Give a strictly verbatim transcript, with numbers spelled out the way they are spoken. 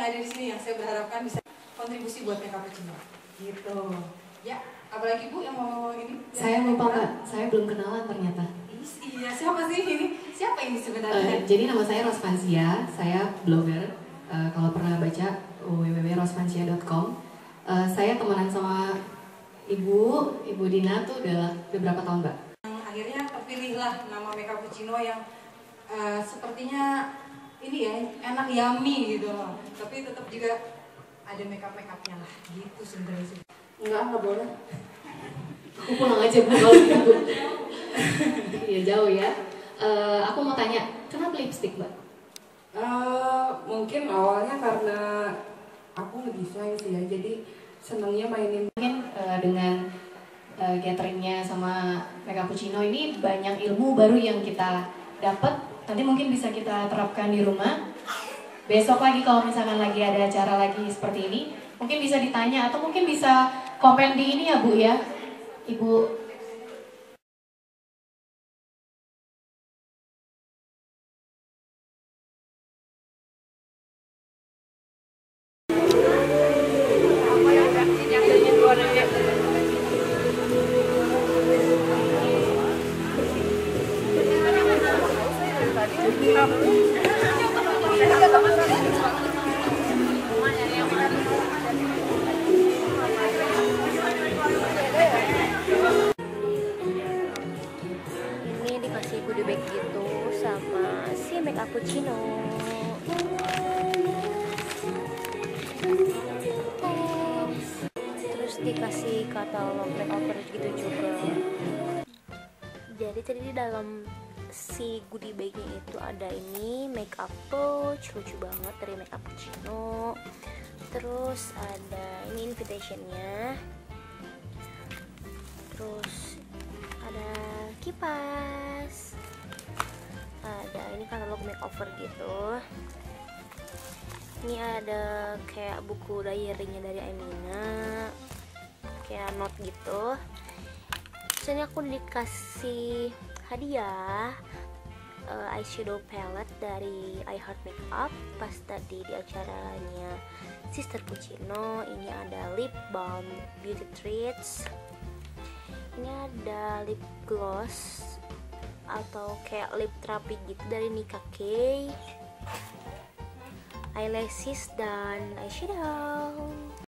hadir di sini yang saya berharapkan bisa kontribusi buat Make Cappuccino. Gitu. Ya, apalagi Bu yang mau ini? Saya lupa Kak, saya belum kenalan ternyata. Iya, siapa sih ini? Siapa ini sebenarnya? Uh, jadi nama saya Rosvansia, saya blogger. Uh, kalau pernah baca w w w titik rosvansia titik com. Uh, saya temenan sama Ibu, Ibu Dina tuh udah, udah berapa tahun Mbak? Akhirnya terpilihlah nama Make Cappuccino yang uh, sepertinya ini ya, enak yummy gitu loh. Tapi tetap juga ada make up make upnya lah, gitu sebenarnya. Enggak, enggak boleh. Aku pulang aja Bu kalau gitu. Iya jauh ya. Uh, aku mau tanya, kenapa lipstick Mbak? Uh, mungkin awalnya karena aku ngedesain sih ya, jadi senangnya mainin. Mungkin uh, dengan uh, gatheringnya sama Make Cappuccino ini banyak ilmu baru yang kita dapat. Nanti mungkin bisa kita terapkan di rumah. Besok lagi kalau misalkan lagi ada acara lagi seperti ini, mungkin bisa ditanya atau mungkin bisa komen di ini ya Bu ya, Ibu. Ini dikasih goodie bag gitu sama si Make Cappuccino. Terus dikasih katalog makeover gitu juga. Jadi tadi di dalam si goodie bagnya itu ada ini make up pouch, lucu banget dari Make Cappuccino. Terus ada ini invitationnya. Terus ada kipas. Ada ini katalog makeover gitu. Ini ada kayak buku diary-nya dari Amina, kayak note gitu. Terus ini aku dikasih hadiah uh, eyeshadow palette dari I Heart Makeup pas tadi di acaranya Sister Puccino. Ini ada lip balm Beauty Treats. Ini ada lip gloss atau kayak lip terapi gitu dari Nika K, eyelashes dan eyeshadow.